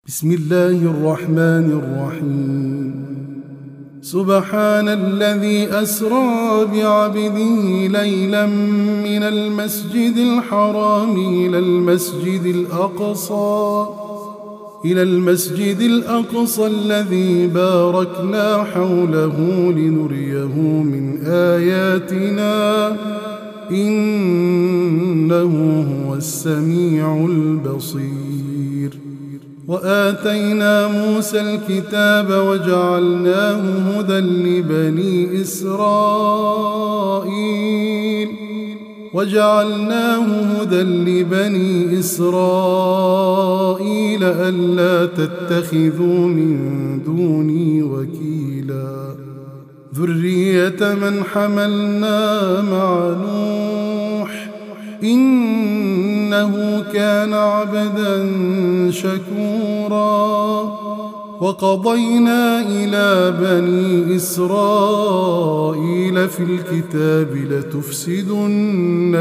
بسم الله الرحمن الرحيم. سبحان الذي أسرى بعبده ليلا من المسجد الحرام إلى المسجد الأقصى الذي باركنا حوله لنريه من آياتنا إنه هو السميع البصير. وآتينا موسى الكتاب وجعلناه هدى لبني إسرائيل ألا تتخذوا من دوني وكيلا ذرية من حملنا مع نوح إنه كان عبدا شكورا. وقضينا إلى بني إسرائيل في الكتاب لتفسدن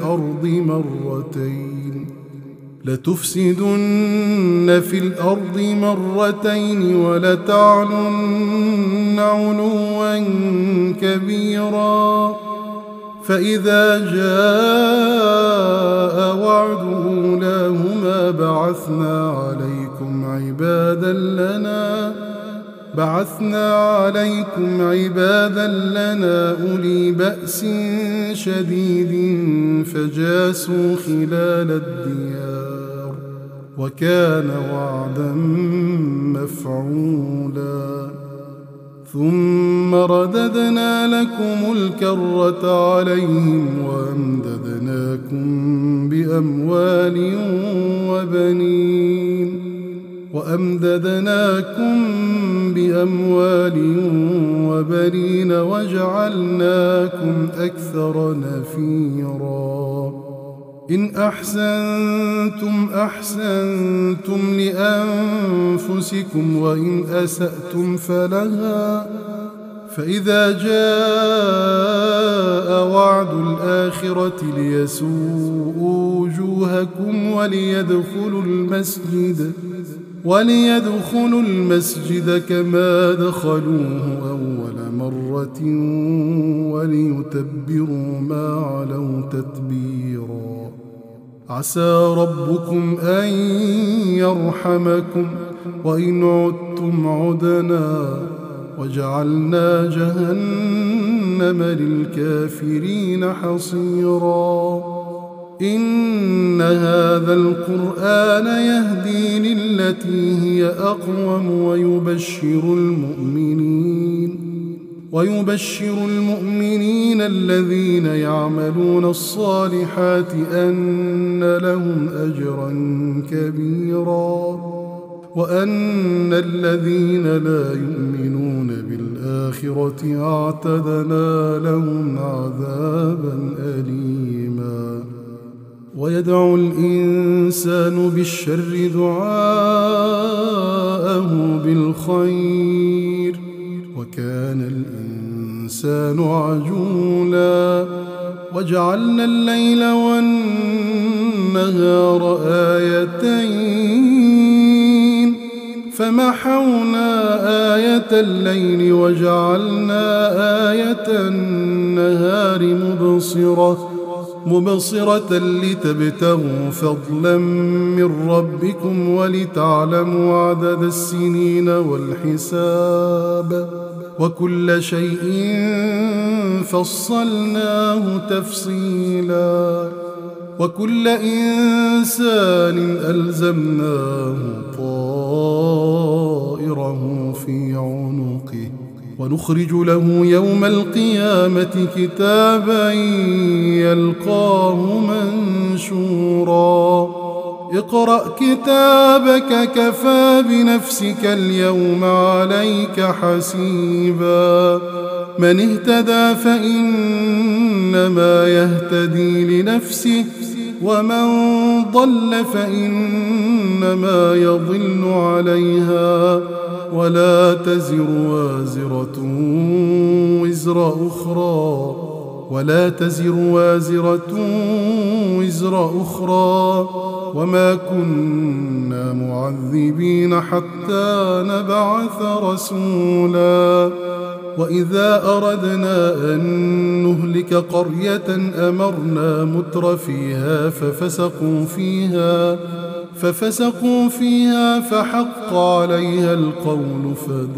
في الأرض مرتين ولتعلن علوا كبيرا. فإذا جاء وعد أولاهما بعثنا عليكم عبادا لنا أولي بأس شديد فجاسوا خلال الديار وكان وعدا مفعولا. ثم رددنا لكم الكرة عليهم وأمددناكم بأموال وبنين وجعلناكم أكثر نفيرا. إن أحسنتم لأنفسكم وإن أسأتم فلها. فإذا جاء وعد الآخرة ليسوءوا وجوهكم وليدخلوا المسجد كما دخلوه أول مرة وليتبروا ما علوا تتبيرا. عسى ربكم أن يرحمكم وإن عدتم عدنا وجعلنا جهنم للكافرين حصيرا. إن هذا القرآن يهدي للتي هي أقوم ويبشر المؤمنين الذين يعملون الصالحات أن لهم أجرا كبيرا وأن الذين لا يؤمنون بالآخرة أعتدنا لهم عذابا أليما. ويدعو الإنسان بالشر دعاءه بالخير وكان الإنسان عجولا. وجعلنا الليل والنهار آيتين فمحونا آية الليل وجعلنا آية النهار مبصرة لتبتغوا فضلا من ربكم ولتعلموا عدد السنين والحساب وكل شيء فصلناه تفصيلا. وكل إنسان ألزمناه طائره في عنقه ونخرج له يوم القيامة كتابا يلقاه منشورا. اقرأ كتابك كفى بنفسك اليوم عليك حسيبا. من اهتدى فإنما يهتدي لنفسه ومن ضل فإنما يضل عليها ولا تزر وازرة وزر أخرى ولا تزر وازرة وزر أخرى، وما كنا معذبين حتى نبعث رسولا. وإذا أردنا أن نهلك قرية أمرنا متر فيها ففسقوا فيها فحق عليها القول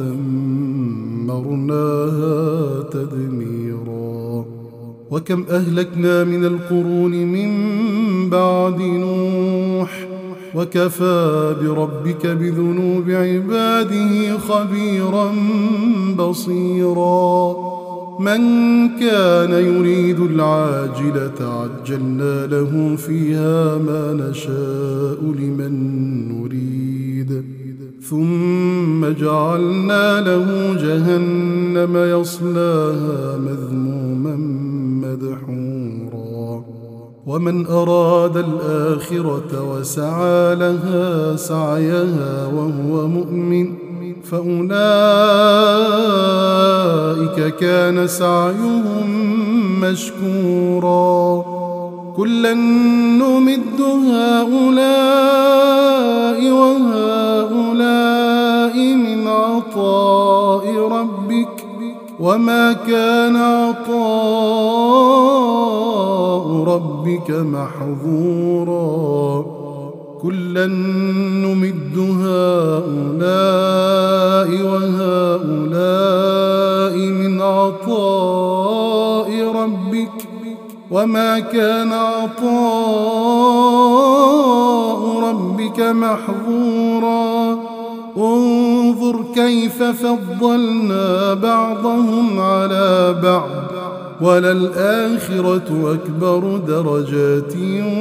فدمرناها تدميرا. وكم أهلكنا من القرون من بعد نوح، وكفى بربك بذنوب عباده خبيرا بصيرا. من كان يريد العاجلة عجلنا له فيها ما نشاء لمن نريد، ثم جعلنا له جهنم يصلاها مذموما مدحورا. ومن أراد الآخرة وسعى لها سعيها وهو مؤمن فأولئك كان سعيهم مشكورا. كلا نمد هؤلاء وهؤلاء من عطاء ربك وما كان عطاء ربك محظورا. كلا نمد هؤلاء وهؤلاء من عطاء ربك وما كان عطاء ربك محظورا. انظر كيف فضلنا بعضهم على بعض وللآخرة أكبر درجات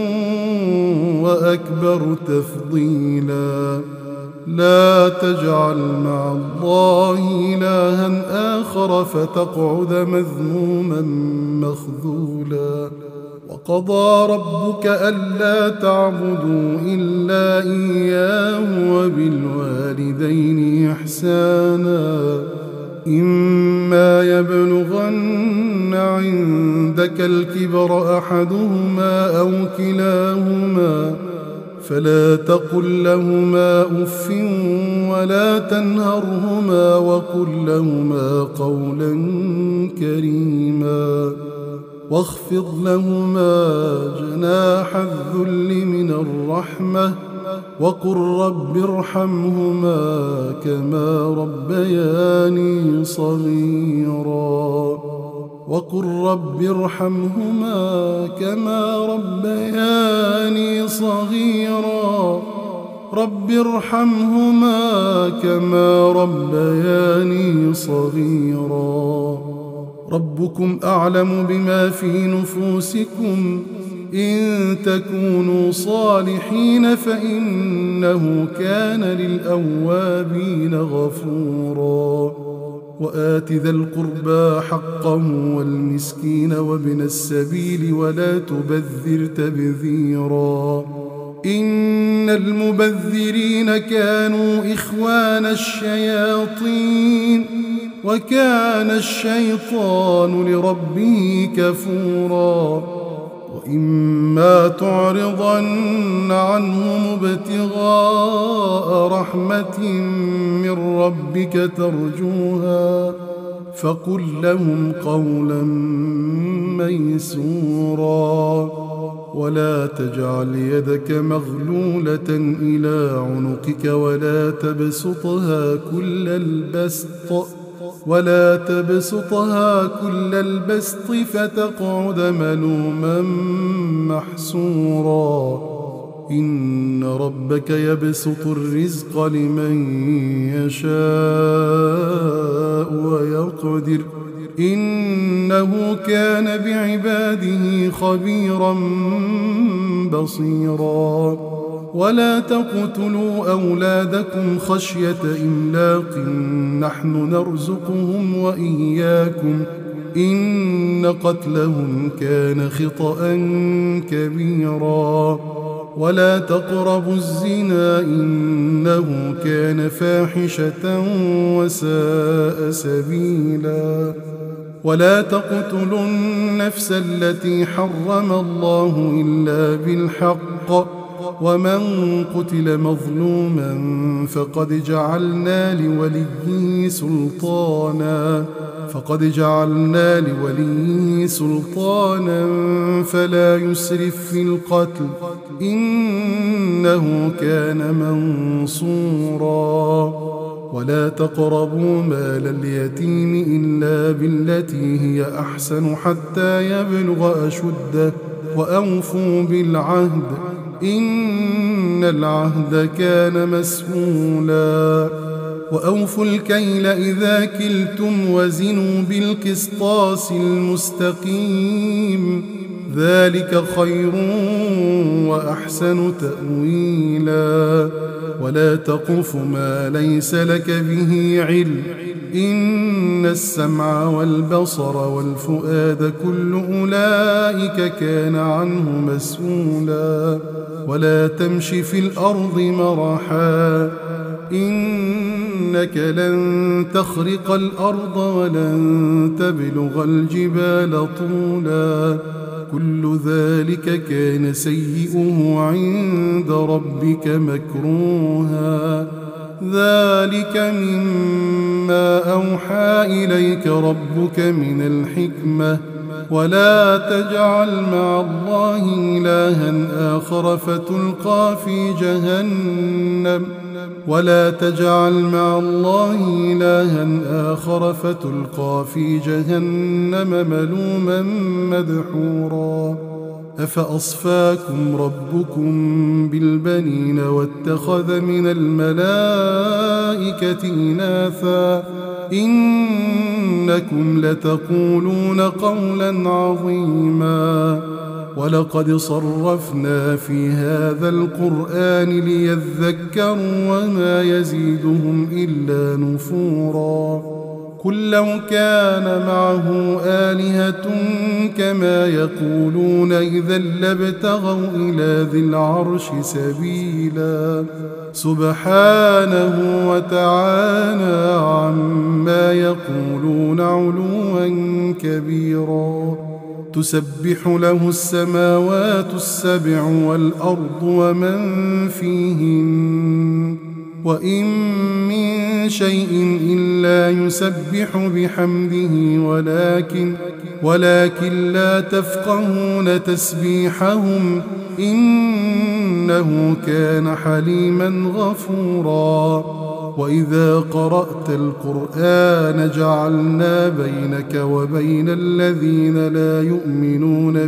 وأكبر تفضيلا. لا تجعل مع الله إلها آخر فتقعد مذموما مخذولا. وقضى ربك ألا تعبدوا إلا إياه وبالوالدين إحسانا. إما يبلغن عندك الكبر أحدهما أو كلاهما فلا تقل لهما أف ولا تنهرهما وقل لهما قولا كريما. واخفض لهما جناح الذل من الرحمة وقل رب ارحمهما كما ربياني صغيرا. وقل رب ارحمهما كما ربياني صغيرا. رب ارحمهما كما ربياني صغيرا. ربكم أعلم بما في نفوسكم إن تكونوا صالحين فإنه كان للأوابين غفورا. وآت ذا القربى حقه والمسكين وابن السبيل ولا تبذر تبذيرا. إن المبذرين كانوا إخوان الشياطين وكان الشيطان لربه كفورا. وإما تعرضن عنهم ابتغاء رحمة من ربك ترجوها فقل لهم قولا ميسورا. ولا تجعل يدك مغلولة إلى عنقك ولا تبسطها كل البسط فتقعد ملوما محسورا. إن ربك يبسط الرزق لمن يشاء ويقدر إنه كان بعباده خبيرا بصيرا. ولا تقتلوا أولادكم خشية إملاق نحن نرزقهم وإياكم إن قتلهم كان خطأ كبيرا. ولا تقربوا الزنا إنه كان فاحشة وساء سبيلا. ولا تقتلوا النفس التي حرم الله إلا بالحق ومن قتل مظلوما فقد جعلنا لوليه سلطانا فلا يسرف في القتل إنه كان منصورا. ولا تقربوا مال اليتيم إلا بالتي هي أحسن حتى يبلغ أشده وأوفوا بالعهد إن العهد كان مسؤولا. وأوفوا الكيل إذا كلتم وزنوا بالقسطاس المستقيم ذلك خير وأحسن تأويلا. ولا تقف ما ليس لك به علم إن السمع والبصر والفؤاد كل أولئك كان عنه مسؤولا. ولا تمش في الأرض مرحا إنك لن تخرق الأرض ولن تبلغ الجبال طولا كل ذلك كان سيئه عند ربك مكروها. ذلك مما أوحى إليك ربك من الحكمة. ولا تجعل مع الله إلها آخر فتلقى في جهنم ملوما مدحورا. أفأصفاكم ربكم بالبنين واتخذ من الملائكة إناثا إنكم لتقولون قولا عظيما. ولقد صرفنا في هذا القرآن ليذكروا وما يزيدهم إلا نفورا. قل لو كان معه آلهة كما يقولون إذا لابتغوا إلى ذي العرش سبيلا سبحانه وتعالى عما يقولون علوا كبيرا. تسبح له السماوات السبع والأرض ومن فيهن وإن من شيء إلا يسبح بحمده ولكن لا تفقهون تسبيحهم إنه كان حليما غفورا. وإذا قرأت القرآن جعلنا بينك وبين الذين لا يؤمنون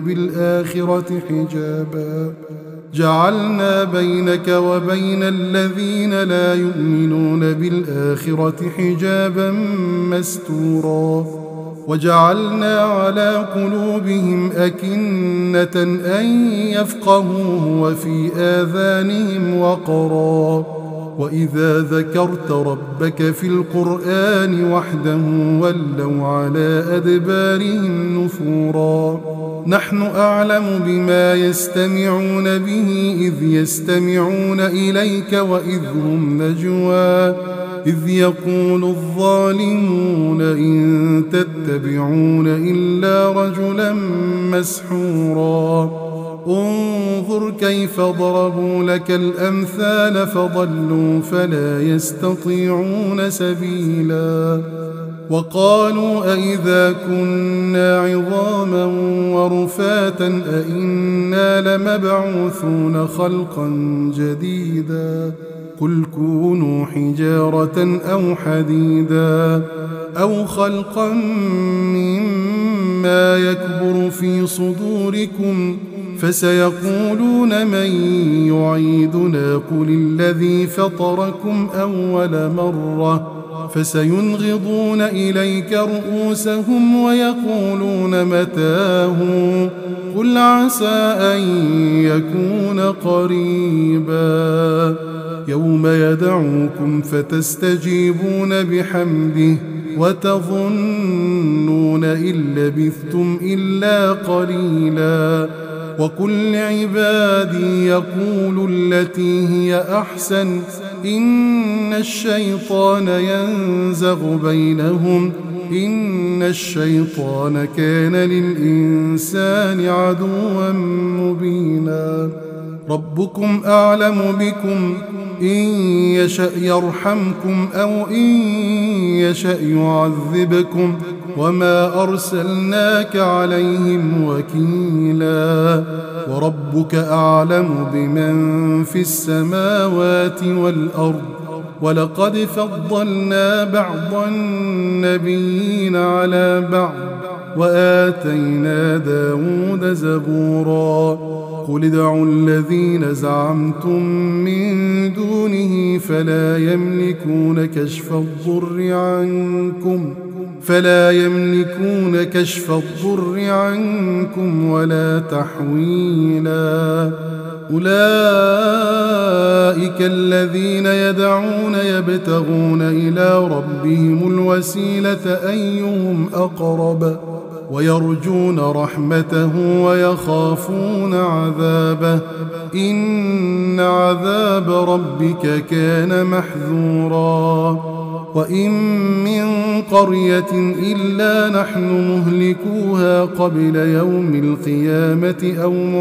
بالآخرة حجابا مستورا. وجعلنا على قلوبهم أكنة أن يفقهوه وفي آذانهم وقرا. وإذا ذكرت ربك في القرآن وحده ولوا على أدبارهم نفورا. نحن أعلم بما يستمعون به إذ يستمعون إليك وإذ هم نجوى إذ يقول الظالمون إن تتبعون إلا رجلا مسحورا. انظر كيف ضربوا لك الأمثال فضلوا فلا يستطيعون سبيلا. وقالوا أئذا كنا عظاما ورفاتا أئنا لمبعوثون خلقا جديدا قل كونوا حجارة أو حديدا أو خلقا مما يكبر في صدوركم فسيقولون من يعيدنا قل الذي فطركم أول مرة فسينغضون إليك رؤوسهم ويقولون متاه قل عسى أن يكون قريبا. يوم يدعوكم فتستجيبون بحمده وتظنون إن لبثتم إلا قليلا. وقل لعبادي يقولوا التي هي أحسن إن الشيطان ينزغ بينهم إن الشيطان كان للإنسان عدوا مبينا ربكم أعلم بكم إن يشأ يرحمكم أو إن يشأ يعذبكم وما أرسلناك عليهم وكيلا وربك أعلم بمن في السماوات والأرض ولقد فضلنا بعض النبيين على بعض وآتينا داود زبورا قل ادعوا الذين زعمتم من دونه فلا يملكون كشف الضر عنكم ولا تحويلا أولئك الذين يدعون يبتغون إلى ربهم الوسيلة أيهم أقرب ويرجون رحمته ويخافون عذابه إن عذاب ربك كان محذورا وإن من قرية إلا نحن مهلكوها قبل يوم القيامة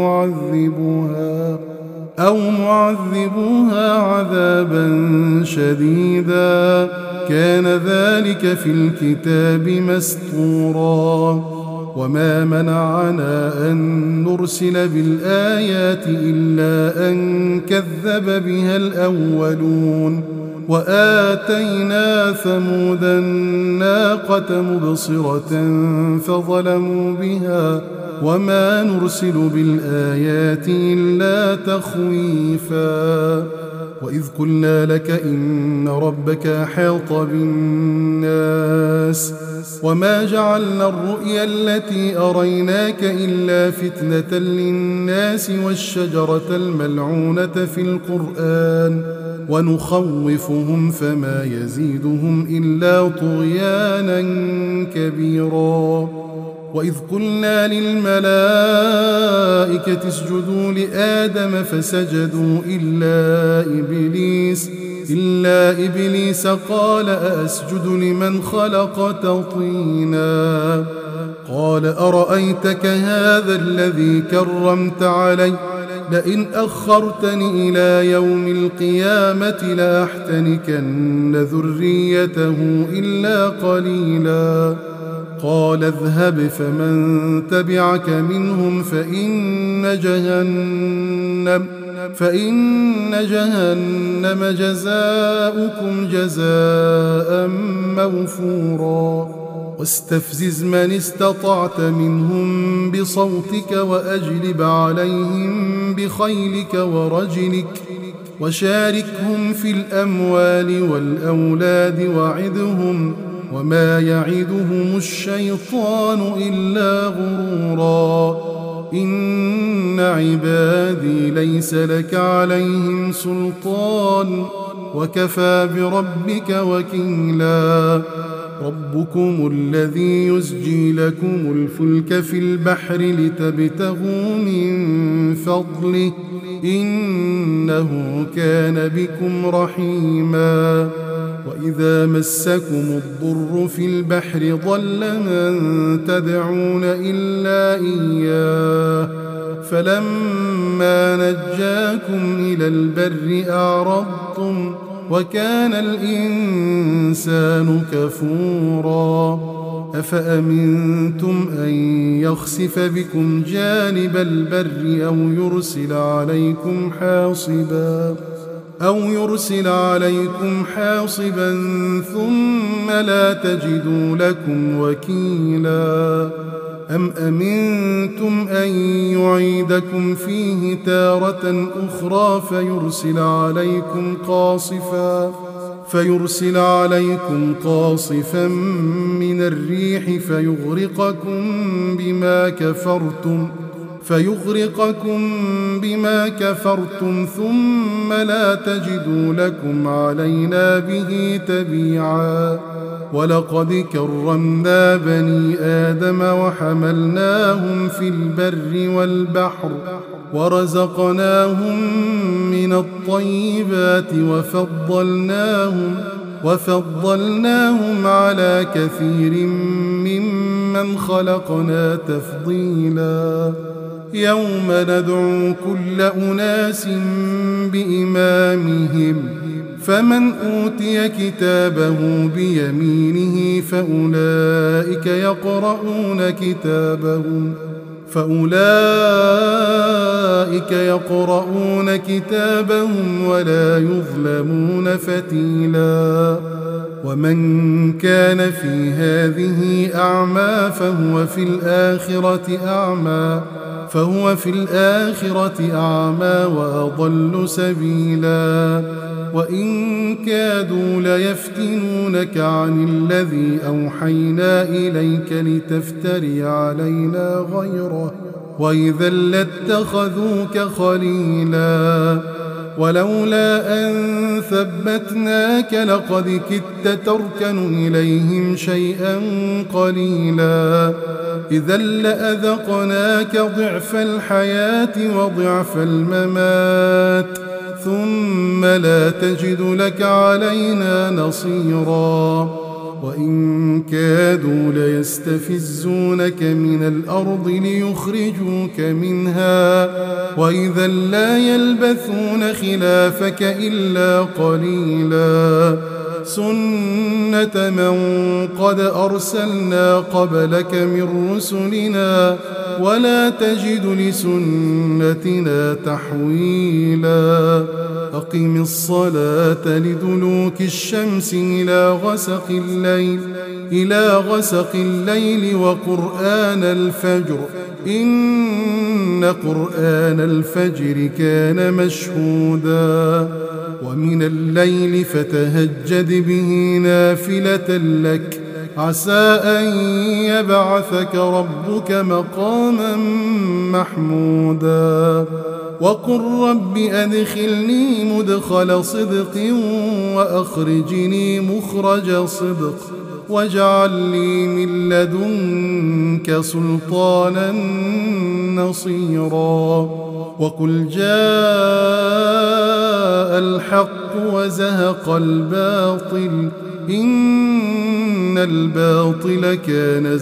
أو معذبوها عذابا شديدا كان ذلك في الكتاب مسطورا وما منعنا أن نرسل بالآيات إلا أن كذب بها الأولون وآتينا ثمود الناقة مبصرة فظلموا بها وما نرسل بالآيات إلا تخويفا وإذ قلنا لك إن ربك أحاط بالناس وما جعلنا الرؤيا التي أريناك إلا فتنة للناس والشجرة الملعونة في القرآن ونخوفهم فما يزيدهم إلا طغيانا كبيرا وإذ قلنا للملائكة اسجدوا لآدم فسجدوا إلا إبليس قال أأسجد لمن خلقت طينا قال أرأيتك هذا الذي كرمت علي لئن أخرتني إلى يوم القيامة لأحتنكن ذريته إلا قليلا قال اذهب فمن تبعك منهم فإن جهنم جزاؤكم جزاء موفورا واستفزز من استطعت منهم بصوتك وأجلب عليهم بخيلك ورجلك وشاركهم في الأموال والأولاد وعدهم وما يعدهم الشيطان إلا غرورا إن عبادي ليس لك عليهم سلطان وكفى بربك وكيلا ربكم الذي يزجي لكم الفلك في البحر لتبتغوا من فضله إنه كان بكم رحيما وإذا مسكم الضر في البحر ضل من تدعون إلا إياه فلما نجاكم إلى البر أعرضتم وكان الإنسان كفورا أفأمنتم أن يخسف بكم جانب البر أو يرسل عليكم حاصبا ثم لا تجدوا لكم وكيلا أم أمنتم أن يعيدكم فيه تارة أخرى فيرسل عليكم قاصفا من الريح فيغرقكم بما كفرتم ثم لا تجدوا لكم علينا به تبيعا ولقد كرمنا بني آدم وحملناهم في البر والبحر ورزقناهم من من الطيبات وفضلناهم على كثير ممن خلقنا تفضيلا يوم ندعو كل أناس بإمامهم فمن أوتي كتابه بيمينه فأولئك يقرؤون كتابهم ولا يظلمون فتيلا ومن كان في هذه أعمى فهو في الآخرة أعمى وأضل سبيلا وإن كادوا ليفتنونك عن الذي أوحينا إليك لتفتري علينا غيره وإذا لاتخذوك خليلا ولولا أن ثبتناك لقد كدت تركن إليهم شيئا قليلا إذا لأذقناك ضعف الحياة وضعف الممات ثم لا تجد لك علينا نصيرا وإن كادوا ليستفزونك من الأرض ليخرجوك منها وإذا لا يلبثون خلافك إلا قليلا سنة من قد أرسلنا قبلك من رسلنا ولا تجد لسنتنا تحويلا أقم الصلاة لدلوك الشمس إلى غسق الليل وقرآن الفجر إن قرآن الفجر كان مشهودا ومن الليل فتهجد به نافلة لك عسى أن يبعثك ربك مقاما محمودا وقل رب أدخلني مدخل صدق وأخرجني مخرج صدق واجعل لي من لدنك سلطانا نصيرا وقل جاء الحق وزهق الباطل إن الباطل كان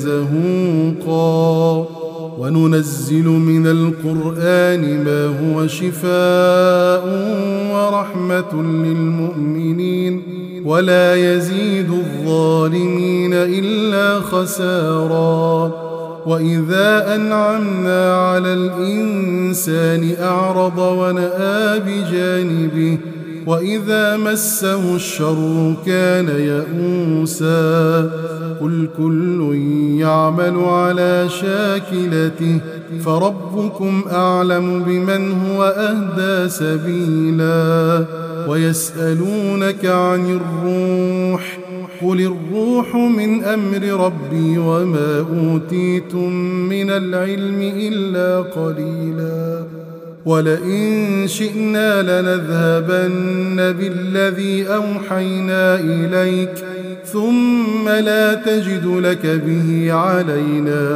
زهوقا وننزل من القرآن ما هو شفاء ورحمة للمؤمنين ولا يزيد الظالمين إلا خسارا وإذا أنعمنا على الإنسان أعرض ونأى بجانبه وإذا مسه الشر كان يئوسا قل كل يعمل على شاكلته فربكم أعلم بمن هو أهدى سبيلا ويسألونك عن الروح قل الروح من أمر ربي وما أوتيتم من العلم إلا قليلا ولئن شئنا لنذهبن بالذي أوحينا إليك ثم لا تجد لك به علينا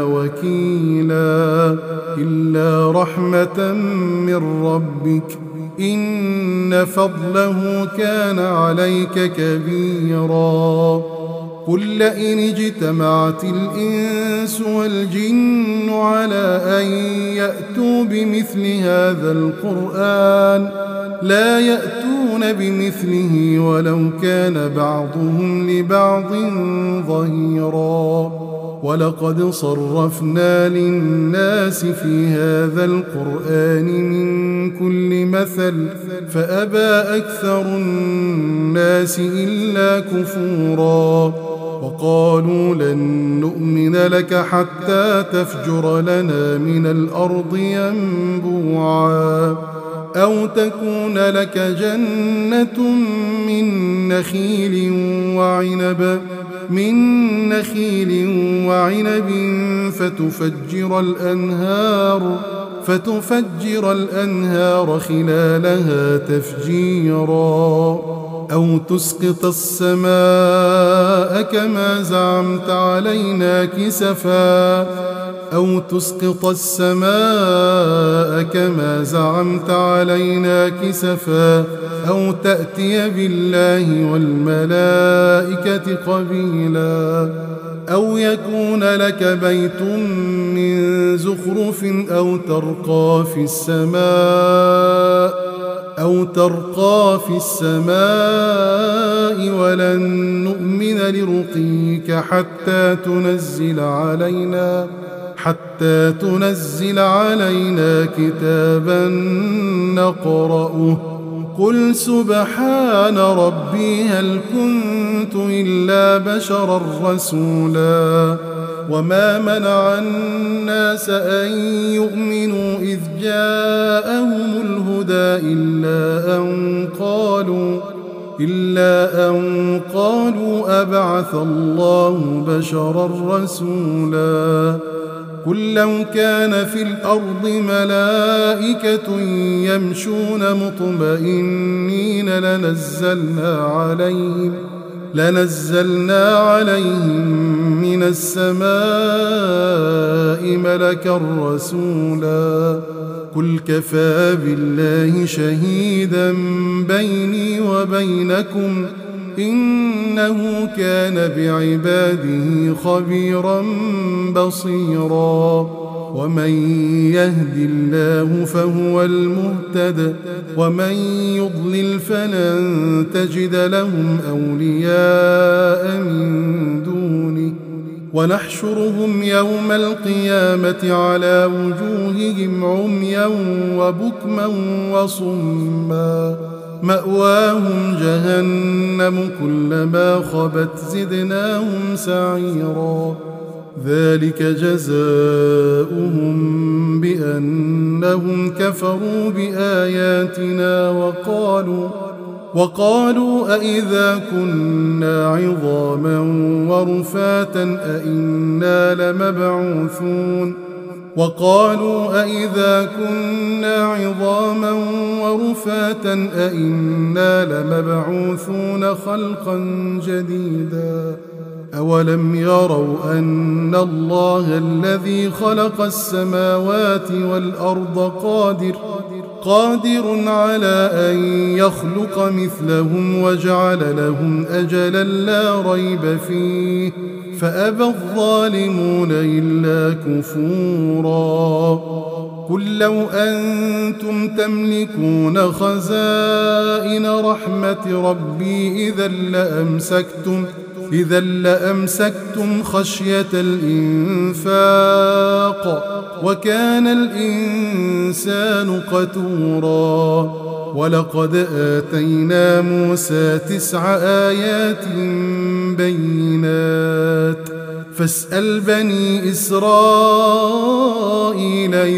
وكيلا إلا رحمة من ربك إن فضله كان عليك كبيرا قل لئن اجتمعت الإنس والجن على أن يأتوا بمثل هذا القرآن لا يأتون بمثله ولو كان بعضهم لبعض ظهيرا ولقد صرفنا للناس في هذا القرآن من كل مثل فأبى أكثر الناس إلا كفورا وقالوا لن نؤمن لك حتى تفجر لنا من الأرض ينبوعا أو تكون لك جنة من نخيل وعنب فتفجر الأنهار خلالها تفجيرا أو تسقط السماء كما زعمت علينا كسفا أو تسقط السماء كما زعمت علينا كسفا أو تأتي بالله والملائكة قبيلا أو يكون لك بيت من زخرف أو ترقى في السماء ولن نؤمن لرقيك حتى تنزل علينا كتابا نقرأه قل سبحان ربي هل كنت إلا بشرا رسولا وما منع الناس أن يؤمنوا إذ جاءهم الهدى إلا أن قالوا أبعث الله بشرا رسولا قل لو كان في الأرض ملائكة يمشون مطمئنين لنزلنا عليهم من السماء ملكا رسولا قل كفى بالله شهيدا بيني وبينكم إنه كان بعباده خبيرا بصيرا ومن يهد الله فهو المهتد ومن يضلل فلن تجد لهم أولياء من دونه ونحشرهم يوم القيامة على وجوههم عميا وبكما وصما مأواهم جهنم كلما خبت زدناهم سعيرا ذلك جزاؤهم بأنهم كفروا بآياتنا وقالوا أئذا كنا عظاما ورفاتا أئنا لمبعوثون خلقا جديدا أولم يروا أن الله الذي خلق السماوات والأرض قادر على أن يخلق مثلهم وجعل لهم أجلا لا ريب فيه فأبى الظالمون إلا كفورا قل لو أنتم تملكون خزائن رحمة ربي إذا لأمسكتم خشية الإنفاق وكان الإنسان قتورا ولقد آتينا موسى 9 آيات بينات فاسأل بني إسرائيل إذ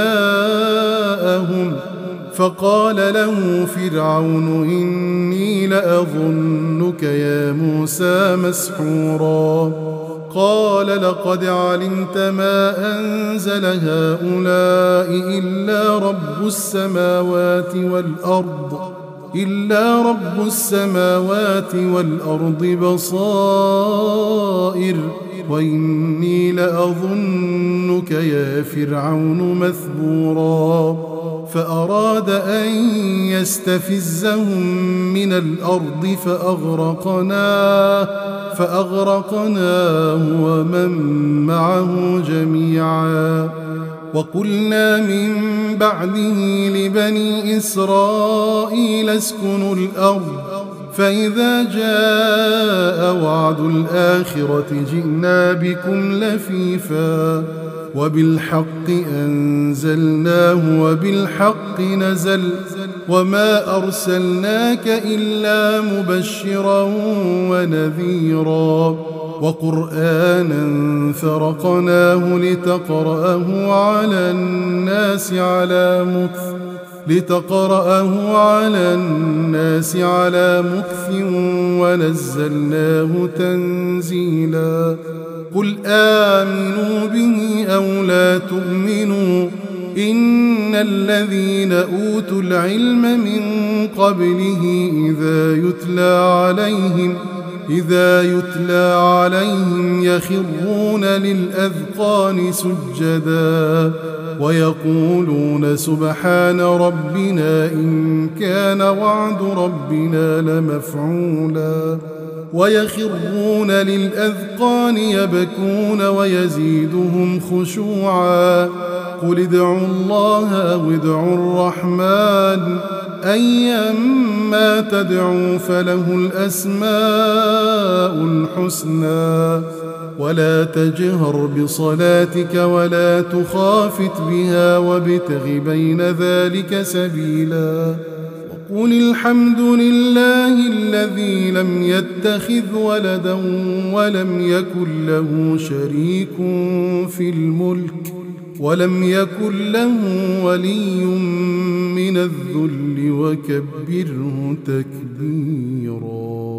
جاءهم فقال له فرعون إني لأظنك يا موسى مسحورا قال لقد علمت ما أنزل هؤلاء إلا رب السماوات والأرض بصائر وإني لأظنك يا فرعون مثبورا فأراد أن يستفزهم من الأرض فأغرقناه ومن معه جميعا وقلنا من بعده لبني إسرائيل اسكنوا الأرض فإذا جاء وعد الآخرة جئنا بكم لفيفا وبالحق أنزلناه وبالحق نزل وما أرسلناك إلا مبشرا ونذيرا وقرآنا فرقناه لتقرأه على الناس على مكث ونزلناه تنزيلا قل آمنوا به أو لا تؤمنوا إن الذين أوتوا العلم من قبله إذا يتلى عليهم يخرون للأذقان سجدا ويقولون سبحان ربنا إن كان وعد ربنا لمفعولا ويخرون للأذقان يبكون ويزيدهم خشوعا قل ادعوا الله أو ادعوا الرحمن أيما تدعوا فله الأسماء الحسنى ولا تجهر بصلاتك ولا تخافت بها وابتغ بين ذلك سبيلا وقل الحمد لله الذي لم يتخذ ولدا ولم يكن له شريك في الملك ولم يكن له ولي من الذل وكبره تكبيرا.